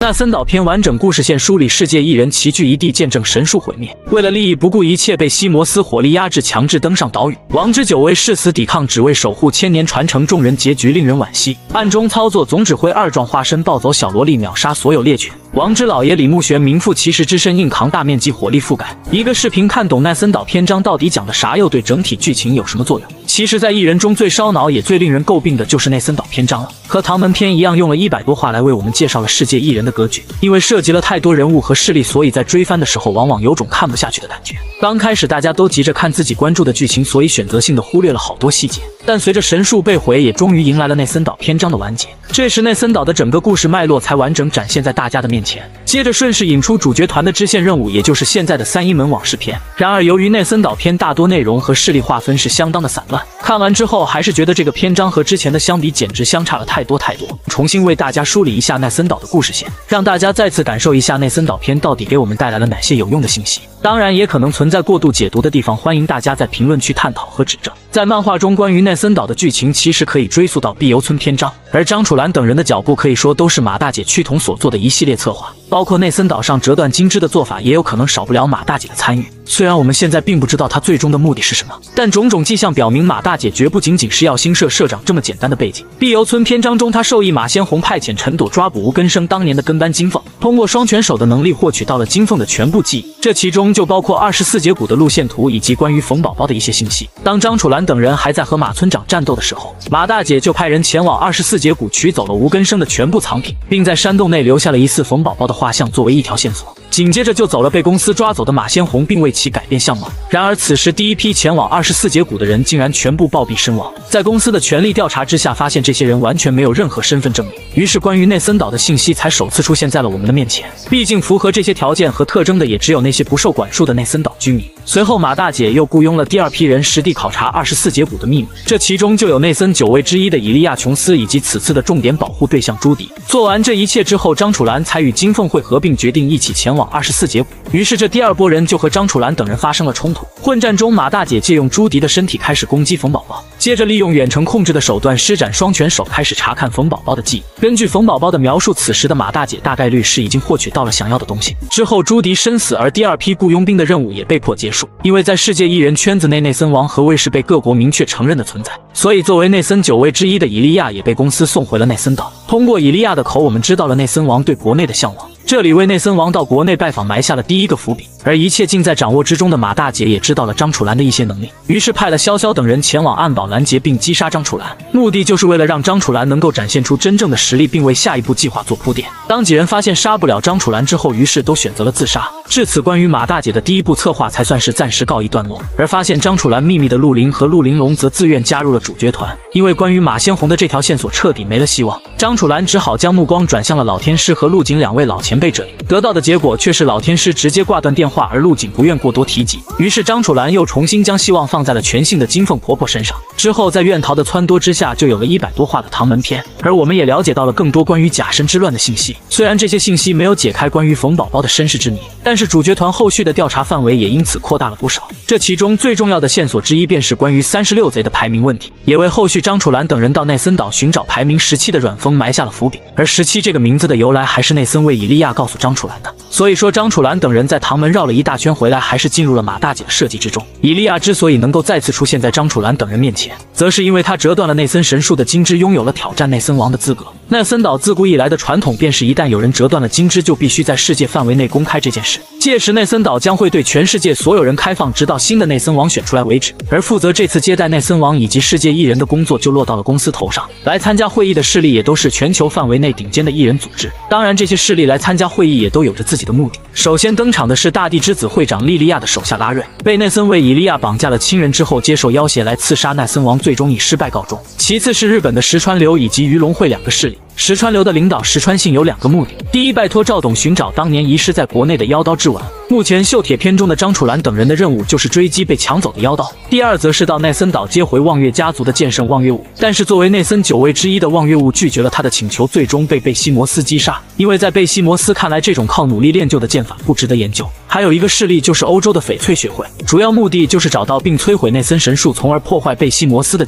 奈森岛篇完整故事线梳理世界异人齐聚一地见证神树毁灭，为了利益不顾一切被西摩斯火力压制，强制登上岛屿。王之久为誓死抵抗，只为守护千年传承，众人结局令人惋惜。暗中操作总指挥二壮化身暴走小萝莉，秒杀所有猎犬。王之老爷李慕玄名副其实之身，硬扛大面积火力覆盖。一个视频看懂奈森岛篇章到底讲的啥，又对整体剧情有什么作用？其实，在异人中最烧脑也最令人诟病的就是内森岛篇章了。和唐门篇一样，用了100多话来为我们介绍了世界异人的格局。因为涉及了太多人物和势力，所以在追番的时候往往有种看不下去的感觉。刚开始大家都急着看自己关注的剧情，所以选择性的忽略了好多细节。但随着神树被毁，也终于迎来了内森岛篇章的完结。这时内森岛的整个故事脉络才完整展现在大家的面前。接着顺势引出主角团的支线任务，也就是现在的三一门往事篇。然而由于内森岛篇大多内容和势力划分是相当的散乱，看完之后还是觉得这个篇章和之前的相比简直相差了太多。重新为大家梳理一下奈森岛的故事线，让大家再次感受一下内森岛篇到底给我们带来了哪些有用的信息。当然也可能存在过度解读的地方，欢迎大家在评论区探讨和指正。在漫画中关于内森岛的剧情其实可以追溯到碧游村篇章，而张楚岚等人的脚步可以说都是马大姐趋同所做的一系列策划，包括内森岛上折断金枝的做法，也有可能少不了马大姐的参与。虽然我们现在并不知道她最终的目的是什么，但种种迹象表明马大姐绝不仅仅是耀星社社长这么简单的背景。碧游村篇章中，她授意马先红派遣陈朵抓捕吴根生当年的跟班金凤，通过双拳手的能力获取到了金凤的全部记忆，这其中就包括24节骨的路线图以及关于冯宝宝的一些信息。当张楚岚等人还在和马村长战斗的时候，马大姐就派人前往24节骨取走了吴根生的全部藏品，并在山洞内留下了疑似冯宝宝的画像作为一条线索。紧接着就走了被公司抓走的马先红，并为其改变相貌。然而此时第一批前往24节骨的人竟然全部暴毙身亡。在公司的全力调查之下，发现这些人完全没有任何身份证明，于是关于内森岛的信息才首次出现在了我们的面前。毕竟符合这些条件和特征的也只有那些不受管束的内森岛居民。随后马大姐又雇佣了第二批人实地考察24节骨的秘密，这其中就有内森9位之一的以利亚琼斯以及此次的重点保护对象朱迪。做完这一切之后，张楚岚才与金凤会合，并决定一起前往24节骨。于是这第二波人就和张楚岚等人发生了冲突。混战中，马大姐借用朱迪的身体开始攻击冯宝宝，接着利用远程控制的手段施展双拳手，开始查看冯宝宝的记忆。根据冯宝宝的描述，此时的马大姐大概率是已经获取到了想要的东西。之后朱迪身死，而第二批雇佣兵的任务也被迫结束。因为在世界异人圈子内，内森王和卫是被各国明确承认的存在，所以作为内森9位之一的以利亚也被公司送回了内森岛。通过以利亚的口，我们知道了内森王对国内的向往，这里为内森王到国内拜访埋下了第一个伏笔。而一切尽在掌握之中的马大姐也知道了张楚岚的一些能力，于是派了潇潇等人前往暗堡拦截并击杀张楚岚，目的就是为了让张楚岚能够展现出真正的实力，并为下一步计划做铺垫。当几人发现杀不了张楚岚之后，于是都选择了自杀。至此，关于马大姐的第一步策划才算是暂时告一段落。而发现张楚岚秘密的陆林和陆林龙则自愿加入了主角团，因为关于马先红的这条线索彻底没了希望，张楚岚只好将目光转向了老天师和陆景2位老前辈这里，得到的结果却是老天师直接挂断电话，而陆景不愿过多提及。于是张楚岚又重新将希望放在了全信的金凤婆婆身上。之后在怨桃的撺掇之下，就有了100多话的唐门篇，而我们也了解到了更多关于假神之乱的信息。虽然这些信息没有解开关于冯宝宝的身世之谜，但是主角团后续的调查范围也因此扩大了不少。这其中最重要的线索之一便是关于36贼的排名问题，也为后续张楚岚等人到内森岛寻找排名17的阮峰埋下了伏笔。而17这个名字的由来还是内森为以利亚告诉张楚岚的，所以说张楚岚等人在唐门绕了一大圈回来，还是进入了马大姐的设计之中。以利亚之所以能够再次出现在张楚岚等人面前，则是因为他折断了内森神树的金枝，拥有了挑战内森王的资格。内森岛自古以来的传统便是一旦有人折断了金枝，就必须在世界范围内公开这件事，届时内森岛将会对全世界所有人开放，直到新的内森王选出来为止。而负责这次接待内森王以及世界艺人的工作就落到了公司头上。来参加会议的势力也都是全球范围内顶尖的艺人组织，当然这些势力来参加会议也都有着自己的目的。首先登场的是大地之子会长莉莉亚的手下拉瑞，被内森为以利亚绑架了亲人之后，接受要挟来刺杀内森王，最终以失败告终。其次是日本的石川流以及鱼龙会2个势力。石川流的领导石川信有2个目的：第一，拜托赵董寻找当年遗失在国内的妖刀之吻，目前锈铁篇中的张楚岚等人的任务就是追击被抢走的妖刀；第二，则是到内森岛接回望月家族的剑圣望月武，但是作为内森9位之一的望月武拒绝了他的请求，最终被贝西摩斯击杀。因为在贝西摩斯看来，这种靠努力练就的剑法不值得研究。还有一个势力就是欧洲的翡翠学会，主要目的就是找到并摧毁内森神树，从而破坏贝西摩斯的计划。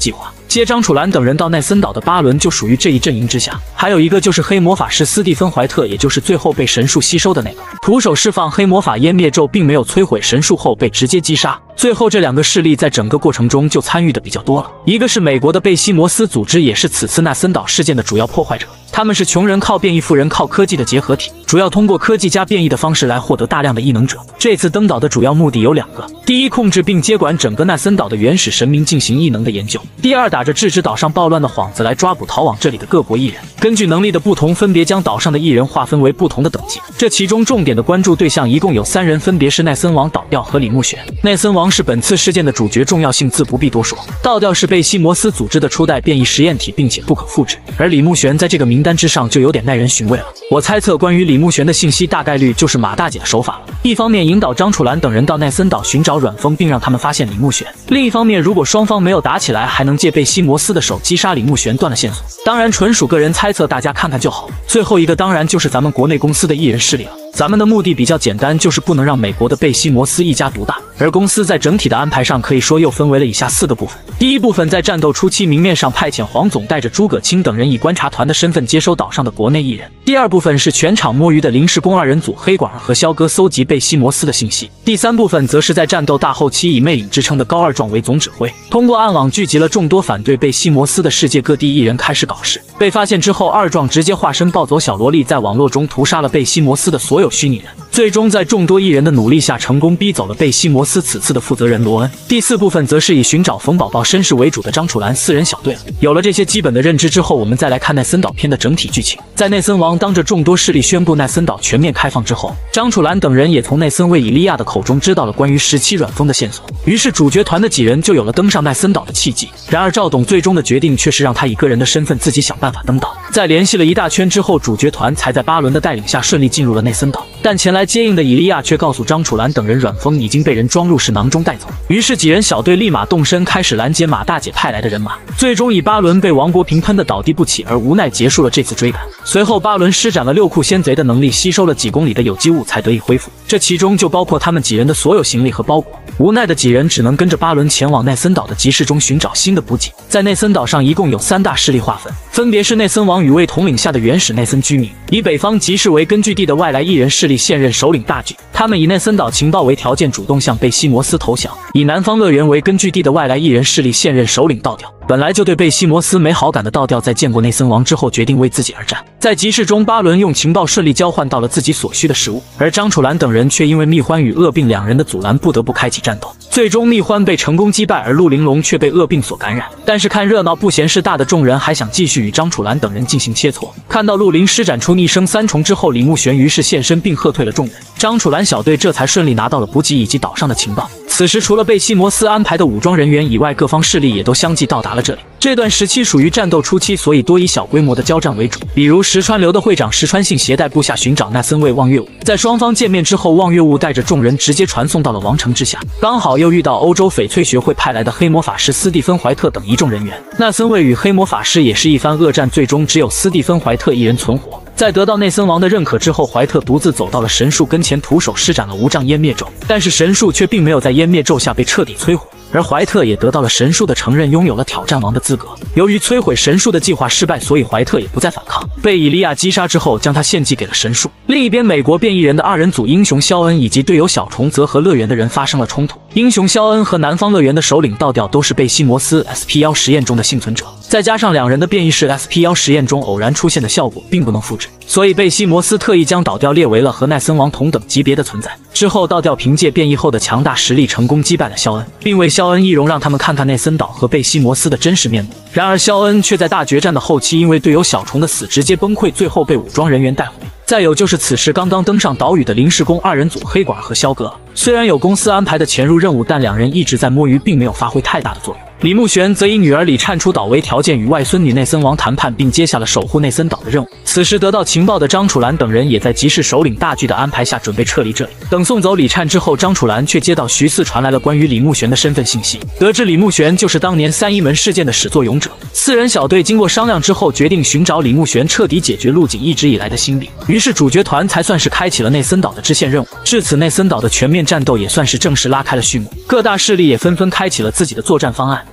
接张楚岚等人到奈森岛的巴伦就属于这一阵营之下，还有一个就是黑魔法师斯蒂芬怀特，也就是最后被神树吸收的那个。徒手释放黑魔法湮灭咒，并没有摧毁神树后被直接击杀。最后这两个势力在整个过程中就参与的比较多了，一个是美国的贝西摩斯组织，也是此次奈森岛事件的主要破坏者。他们是穷人靠变异，富人靠科技的结合体，主要通过科技加变异的方式来获得大量的异能者。这次登岛的主要目的有两个：第一，控制并接管整个奈森岛的原始神明进行异能的研究；第二，打着制止岛上暴乱的幌子来抓捕逃往这里的各国艺人，根据能力的不同，分别将岛上的艺人划分为不同的等级。这其中重点的关注对象一共有3人，分别是奈森王、岛调和李慕玄。奈森王是本次事件的主角，重要性自不必多说；岛调是贝西摩斯组织的初代变异实验体，并且不可复制，而李慕玄在这个名单之上就有点耐人寻味了。我猜测关于李慕玄的信息大概率就是马大姐的手法了，一方面引导张楚岚等人到奈森岛寻找阮峰，并让他们发现李慕玄；另一方面，如果双方没有打起来，还能借贝西摩斯的手击杀李慕玄，断了线索。当然纯属个人猜测，大家看看就好。最后一个当然就是咱们国内公司的艺人势力了。咱们的目的比较简单，就是不能让美国的贝西摩斯一家独大。而公司在整体的安排上，可以说又分为了以下4个部分。第一部分，在战斗初期，明面上派遣黄总带着诸葛青等人以观察团的身份接收岛上的国内艺人。第二部分是全场摸鱼的临时工2人组黑管和肖哥搜集贝西摩斯的信息。第三部分则是在战斗大后期，以魅影之称的高二壮为总指挥，通过暗网聚集了众多反对贝西摩斯的世界各地艺人开始搞事。被发现之后，二壮直接化身暴走小萝莉，在网络中屠杀了贝西摩斯的所有虚拟人，最终在众多艺人的努力下，成功逼走了贝西摩斯此次的负责人罗恩。第四部分则是以寻找冯宝宝身世为主的张楚岚4人小队了。有了这些基本的认知之后，我们再来看奈森岛篇的整体剧情。在内森王当着众多势力宣布奈森岛全面开放之后，张楚岚等人也从内森卫以利亚的口中知道了关于17阮峰的线索，于是主角团的几人就有了登上奈森岛的契机。然而赵董最终的决定却是让他以个人的身份自己想办法登岛。在联系了一大圈之后，主角团才在巴伦的带领下顺利进入了内森岛。但前来接应的以利亚却告诉张楚岚等人，阮峰已经被人装入士囊中带走。于是几人小队立马动身，开始拦截马大姐派来的人马，最终以巴伦被王国平喷得倒地不起而无奈结束了这次追赶。随后巴伦施展了6库仙贼的能力，吸收了几公里的有机物才得以恢复，这其中就包括他们几人的所有行李和包裹。无奈的几人只能跟着巴伦前往内森岛的集市中寻找新的补给。在内森岛上一共有3大势力划分，分别是内森王与卫统领下的原始内森居民，以北方集市为根据地的外来艺人势力现任首领大举，他们以内森岛情报为条件主动向贝西摩斯投降；以南方乐园为根据地的外来艺人势力现任首领道调，本来就对贝西摩斯没好感的道调，在见过内森王之后决定为自己而战。在集市中，巴伦用情报顺利交换到了自己所需的食物，而张楚岚等人却因为蜜獾与恶病2人的阻拦，不得不开启战斗。最终蜜獾被成功击败，而陆玲珑却被恶病所感染。但是看热闹不嫌事大的众人还想继续与张楚岚等人进行切磋。看到陆玲施展出逆生3重之后，李慕玄于是现身并喝退了众人，张楚岚小队这才顺利拿到了补给以及岛上的情报。此时除了贝西摩斯安排的武装人员以外，各方势力也都相继到达了这里。这段时期属于战斗初期，所以多以小规模的交战为主。比如石川流的会长石川信携带部下寻找奈森卫望月武，在双方见面之后，望月武带着众人直接传送到了王城之下，刚好又遇到欧洲翡翠学会派来的黑魔法师斯蒂芬怀特等一众人员。奈森卫与黑魔法师也是一番恶战，最终只有斯蒂芬怀特一人存活。在得到内森王的认可之后，怀特独自走到了神树跟前，徒手施展了无障湮灭咒，但是神树却并没有在湮灭咒下被彻底摧毁。而怀特也得到了神树的承认，拥有了挑战王的资格。由于摧毁神树的计划失败，所以怀特也不再反抗，被以利亚击杀之后，将他献祭给了神树。另一边，美国变异人的2人组英雄肖恩以及队友小虫则和乐园的人发生了冲突。英雄肖恩和南方乐园的首领道调都是贝西摩斯 SP1 实验中的幸存者，再加上2人的变异是 SP1 实验中偶然出现的效果，并不能复制，所以贝西摩斯特意将岛调列为了和奈森王同等级别的存在。之后道调凭借变异后的强大实力成功击败了肖恩，并为肖恩易容让他们看看内森岛和贝西摩斯的真实面目。然而肖恩却在大决战的后期因为队友小虫的死直接崩溃，最后被武装人员带回。再有就是此时刚刚登上岛屿的临时工2人组黑管和肖哥，虽然有公司安排的潜入任务，但2人一直在摸鱼，并没有发挥太大的作用。李慕玄则以女儿李灿出岛为条件，与外孙女内森王谈判，并接下了守护内森岛的任务。此时得到情报的张楚岚等人也在集市首领大巨的安排下准备撤离这里。等送走李灿之后，张楚岚却接到徐四传来了关于李慕玄的身份信息，得知李慕玄就是当年3一门事件的始作俑者。4人小队经过商量之后，决定寻找李慕玄，彻底解决陆景一直以来的心病。于是主角团才算是开启了内森岛的支线任务。至此，内森岛的全面战斗也算是正式拉开了序幕，各大势力也纷纷开启了自己的作战方案。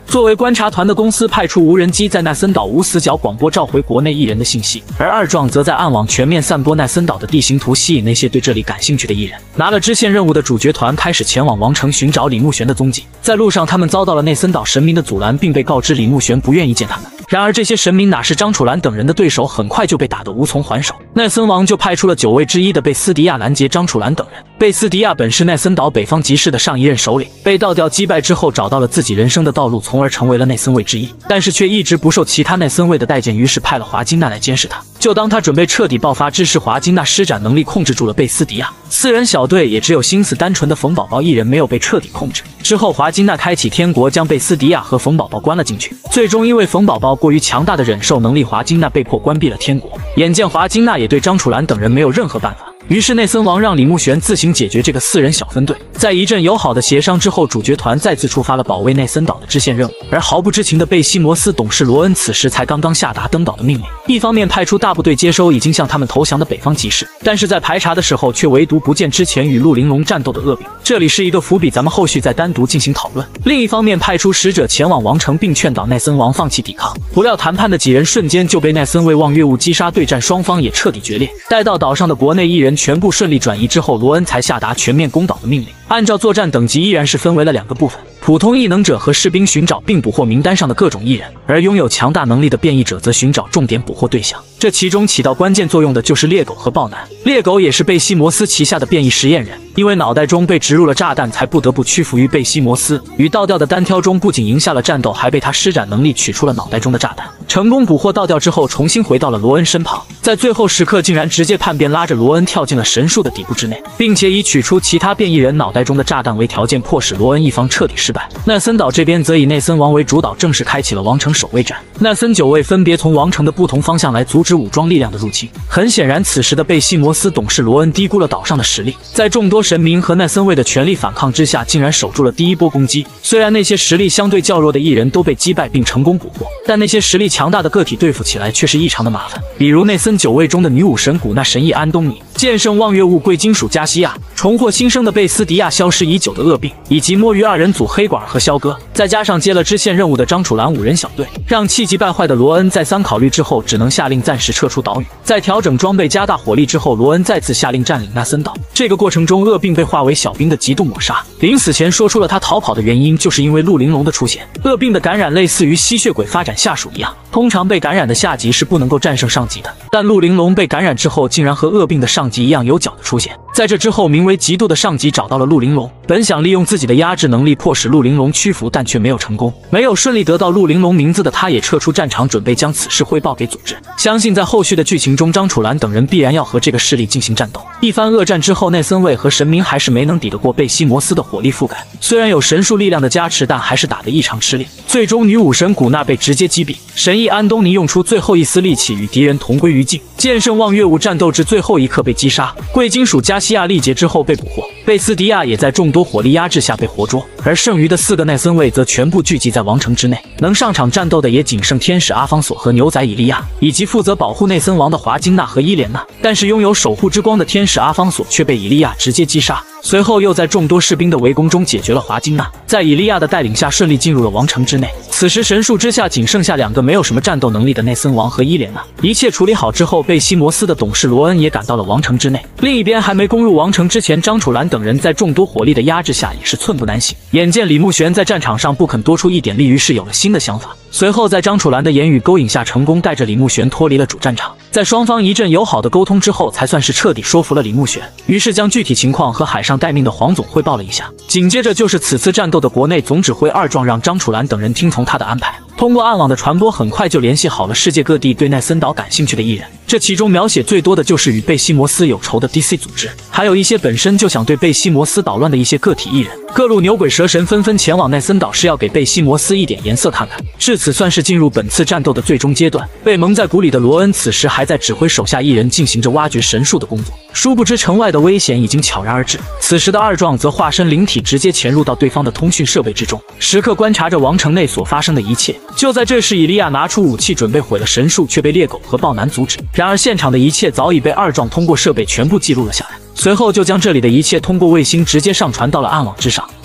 作为观察团的公司派出无人机在奈森岛无死角广播召回国内艺人的信息，而二壮则在暗网全面散播奈森岛的地形图，吸引那些对这里感兴趣的艺人。拿了支线任务的主角团开始前往王城寻找李慕玄的踪迹，在路上他们遭到了内森岛神明的阻拦，并被告知李慕玄不愿意见他们。然而这些神明哪是张楚岚等人的对手，很快就被打得无从还手。奈森王就派出了9位之一的贝斯迪亚拦截张楚岚等人。贝斯迪亚本是奈森岛北方集市的上一任首领，被倒吊击败之后找到了自己人生的道路，从而成为了内森卫之一，但是却一直不受其他内森卫的待见，于是派了华金娜来监视他。就当他准备彻底爆发之时，华金娜施展能力控制住了贝斯迪亚。4人小队也只有心思单纯的冯宝宝一人没有被彻底控制。之后华金娜开启天国，将贝斯迪亚和冯宝宝关了进去。最终因为冯宝宝过于强大的忍受能力，华金娜被迫关闭了天国。眼见华金娜也对张楚岚等人没有任何办法，于是内森王让李慕玄自行解决这个4人小分队。在一阵友好的协商之后，主角团再次出发了保卫内森岛的支线任务。而毫不知情的贝西摩斯董事罗恩此时才刚刚下达登岛的命令，一方面派出大部队接收已经向他们投降的北方骑士，但是在排查的时候却唯独不见之前与陆玲珑战斗的恶饼，这里是一个伏笔，咱们后续再单独进行讨论。另一方面派出使者前往王城，并劝导奈森王放弃抵抗，不料谈判的几人瞬间就被奈森卫望月雾击杀，对战双方也彻底决裂。待到岛上的国内艺人全部顺利转移之后，罗恩才下达全面攻岛的命令。按照作战等级依然是分为了2个部分，普通异能者和士兵寻找并捕获名单上的各种艺人，而拥有强大能力的变异者则寻找重点捕获对象。这其中起到关键作用的就是猎狗和豹男。猎狗也是贝西摩斯旗下的变异实验人，因为脑袋中被植入了炸弹，才不得不屈服于贝西摩斯。与倒吊的单挑中不仅赢下了战斗，还被他施展能力取出了脑袋中的炸弹，成功捕获倒吊之后重新回到了罗恩身旁，在最后时刻竟然直接叛变，拉着罗恩跳进了神树的底部之内，并且以取出其他变异人脑袋中的炸弹为条件，迫使罗恩一方彻底失败。奈森岛这边则以内森王为主导，正式开启了王城守卫战。奈森9位分别从王城的不同方向来阻止武装力量的入侵。很显然，此时的贝西摩斯董事罗恩低估了岛上的实力，在众多神明和奈森卫的全力反抗之下，竟然守住了第一波攻击。虽然那些实力相对较弱的艺人都被击败并成功捕获，但那些实力强大的个体对付起来却是异常的麻烦。比如内森9位中的女武神古娜神翼安东尼、剑圣望月雾贵金属加西亚、重获新生的贝斯迪亚消失已久的恶病，以及摸鱼2人组黑管和肖哥，再加上接了支线任务的张楚岚5人小队，让气急败坏的罗恩再三考虑之后，只能下令暂时撤出岛屿。在调整装备加大火力之后，罗恩再次下令占领纳森岛。这个过程中，恶病被化为小兵的极度抹杀，临死前说出了他逃跑的原因，就是因为陆玲珑的出现。恶病的感染类似于吸血鬼发展下属一样，通常被感染的下级是不能够战胜上级的，但陆玲珑被感染之后，竟然和恶病的上级一样有脚的出现。在这之后，名为嫉妒的上级找到了陆玲珑，本想利用自己的压制能力迫使陆玲珑屈服，但却没有成功。没有顺利得到陆玲珑名字的他，也撤出战场，准备将此事汇报给组织。相信在后续的剧情中，张楚岚等人必然要和这个势力进行战斗。一番恶战之后，内森卫和神明还是没能抵得过贝西摩斯的火力覆盖，虽然有神术力量的加持，但还是打得异常吃力。最终女武神古娜被直接击毙，神翼安东尼用出最后一丝力气与敌人同归于尽，剑圣望月雾战斗至最后一刻被击杀，贵金属加西亚力竭之后被捕获，贝斯迪亚也在众多火力压制下被活捉，而剩余的4个内森卫则全部聚集在王城之内，能上场战斗的也仅剩天使阿方索和牛仔以利亚，以及负责保护内森王的华金娜和伊莲娜。但是拥有守护之光的天使阿方索却被以利亚直接击杀，随后又在众多士兵的围攻中解决了华金娜，在以利亚的带领下顺利进入了王城之内。此时神树之下仅剩下2个没有什么战斗能力的内森王和伊莲娜。一切处理好之后，贝西摩斯的董事罗恩也赶到了王城之内。另一边还没攻入王城之前，张楚岚等人在众多火力的压制下也是寸步难行。眼见李慕玄在战场上不肯多出一点力，于是有了新的想法。随后在张楚岚的言语勾引下，成功带着李慕玄脱离了主战场。在双方一阵友好的沟通之后，才算是彻底说服了李慕玄，于是将具体情况和海上待命的黄总汇报了一下。紧接着就是此次战斗的国内总指挥二壮，让张楚岚等人听从他的安排，通过暗网的传播，很快就联系好了世界各地对奈森岛感兴趣的艺人。这其中描写最多的就是与贝西摩斯有仇的 DC 组织，还有一些本身就想对贝西摩斯捣乱的一些个体艺人。各路牛鬼蛇神纷纷前往奈森岛，是要给贝西摩斯一点颜色看看。至此算是进入本次战斗的最终阶段。被蒙在鼓里的罗恩此时还在指挥手下艺人进行着挖掘神树的工作，殊不知城外的危险已经悄然而至。此时的二壮则化身灵体，直接潜入到对方的通讯设备之中，时刻观察着王城内所发生的一切。就在这时，以利亚拿出武器准备毁了神树，却被猎狗和豹男阻止。然而现场的一切早已被二壮通过设备全部记录了下来，随后就将这里的一切通过卫星直接上传到了暗网之上。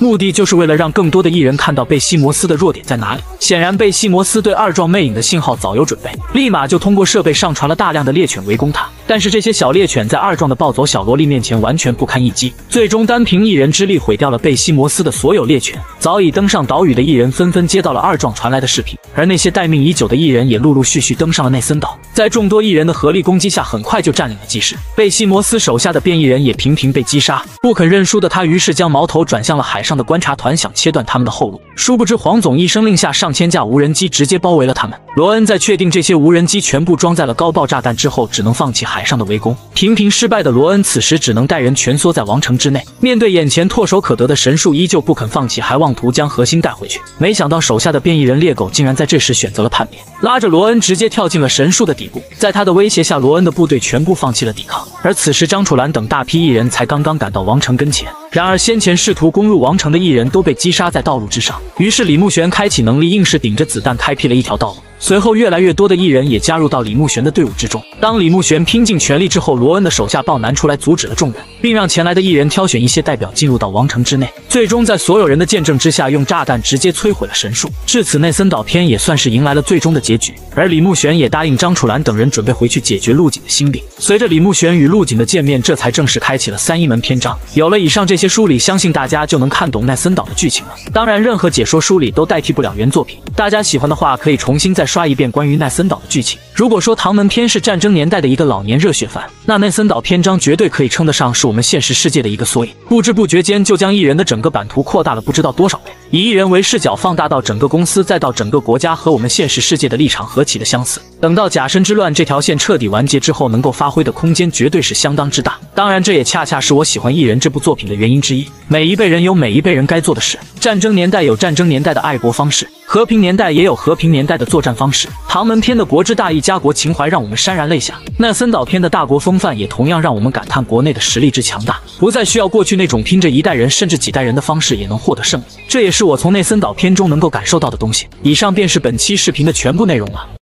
目的就是为了让更多的艺人看到贝西摩斯的弱点在哪里。显然，贝西摩斯对二壮魅影的信号早有准备，立马就通过设备上传了大量的猎犬围攻他。但是这些小猎犬在二壮的暴走小萝莉面前完全不堪一击，最终单凭一人之力毁掉了贝西摩斯的所有猎犬。早已登上岛屿的艺人纷纷接到了二壮传来的视频，而那些待命已久的艺人也陆陆续续登上了内森岛，在众多艺人的合力攻击下，很快就占领了基石。贝西摩斯手下的变异人也频频被击杀，不肯认输的他于是将矛头转向了海上的观察团，想切断他们的后路。殊不知黄总一声令下，上千架无人机直接包围了他们。罗恩在确定这些无人机全部装载了高爆炸弹之后，只能放弃海上的围攻。频频失败的罗恩此时只能带人蜷缩在王城之内，面对眼前唾手可得的神树，依旧不肯放弃，还妄图将核心带回去。没想到手下的变异人猎狗竟然在这时选择了叛变，拉着罗恩直接跳进了神树的底部。在他的威胁下，罗恩的部队全部放弃了抵抗。而此时张楚岚等大批艺人才刚刚赶到王城跟前，然而先前试图攻入王城的艺人都被击杀在道路之上，于是李慕玄开启能力，硬是顶着子弹开辟了一条道路。随后越来越多的艺人也加入到李慕玄的队伍之中。当李慕玄拼尽全力之后，罗恩的手下豹男出来阻止了众人，并让前来的艺人挑选一些代表进入到王城之内，最终在所有人的见证之下，用炸弹直接摧毁了神树。至此，内森岛篇也算是迎来了最终的结局。而李慕玄也答应张楚岚等人准备回去解决陆锦的心病。随着李慕玄与陆锦的见面，这才正式开启了三一门篇章。有了以上这些梳理，相信大家就能看懂内森岛的剧情了。当然，任何解说梳理都代替不了原作品，大家喜欢的话可以重新再刷一遍关于内森岛的剧情。如果说唐门篇是战争年代的一个老年热血番，那内森岛篇章绝对可以称得上是我们现实世界的一个缩影。不知不觉间就将艺人的整个版图扩大了不知道多少倍，以艺人为视角放大到整个公司，再到整个国家，和我们现实世界的立场何其的相似。等到甲申之乱这条线彻底完结之后，能够发挥的空间绝对是相当之大。当然，这也恰恰是我喜欢艺人这部作品的原因之一。每一辈人有每一辈人该做的事，战争年代有战争年代的爱国方式，和平年代也有和平年代的作战方式。唐门篇的国之大义、家国情怀让我们潸然泪下，内森岛篇的大国风范也同样让我们感叹国内的实力之强大，不再需要过去那种拼着一代人甚至几代人的方式也能获得胜利。这也是我从内森岛篇中能够感受到的东西。以上便是本期视频的全部内容了。